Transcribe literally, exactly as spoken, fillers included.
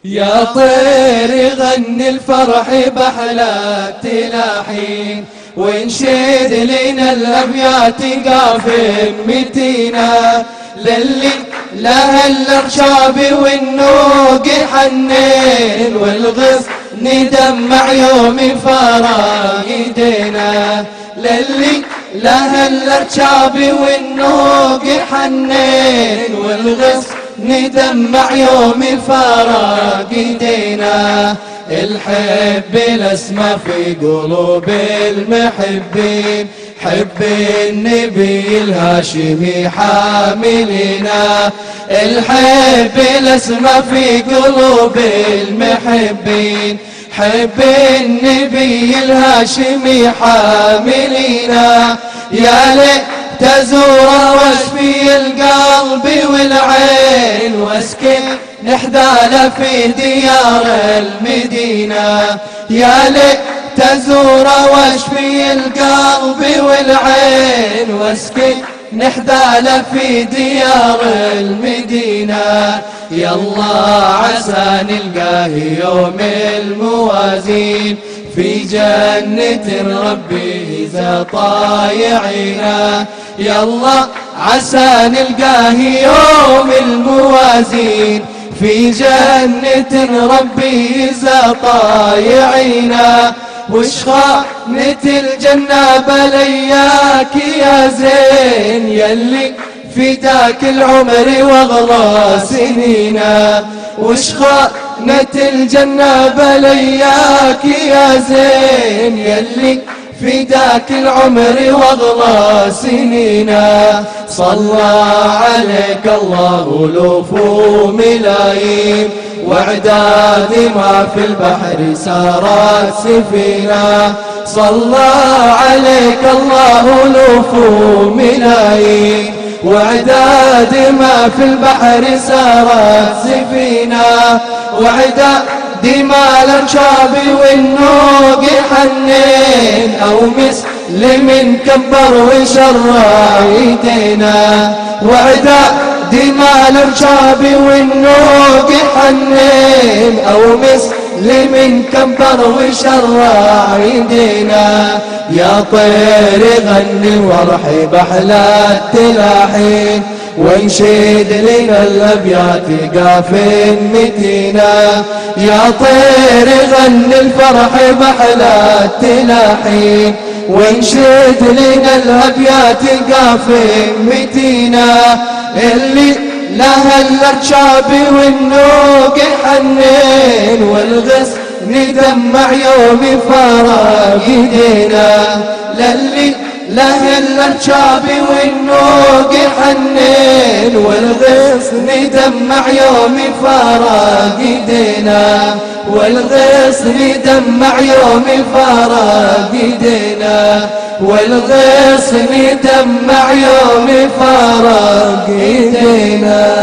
يا طير غني الفرح بأحلى تلاحين، وانشد لنا الأبيات قافل متينا، للي لها الارشاب والنوق حنين، والغصن دمع يوم فراق ايدينا، للي لها الارشاب والنوق حنين، والغصن ندمع يوم فراق ايدينا. الحب الاسمى في قلوب المحبين، حب النبي الهاشمي حاملنا، الحب الاسمى في قلوب المحبين، حب النبي الهاشمي حاملنا. يا ليت تزوره واشفي القلب والعين، واسكن نحداله في ديار المدينة، يا ليت تزوره واشفي القلب والعين، واسكن نحداله في ديار المدينة. يا الله عسى نلقاه يوم الموازين، في جنة ربي إذا طايعنا، يا الله عسى نلقاه يوم الموازين، في جنة ربي إذا طايعنا. وش خانة الجنة بلياك يا زين، يلي فداك العمر واغلى سنينا، وش خانة الجنة بلياك يا زين، يلي فداك العمر واغلى سنينا. صلى عليك الله الوف ملايين، وعداد ما في البحر سارت سفينة، صلى عليك الله الوف ملايين، وعداد ما في البحر سارت سفينة، وعداد ما الانشاب والنوق حنين، او مسلم كبر وشرع ايدينا، وعداد ما الانشاب والنوق حنين، او مسلم كبر وشرع ايدينا. يا طير غني وارحب احلى التلاحين، وانشد لنا الابيات قافل متينا، يا طير غني الفرح باحلى التلاحين، وانشد لنا الابيات قافل متينا، اللي لها الارشاب والنوق حنين، والغصن دمع يوم فراق ايدينا، للي له الارشاب والنوق حنين، والغصن دمع يوم فراق ايدينا، والغصن دمع يوم فراق ايدينا، والغصن دمع يوم فراق ايدينا.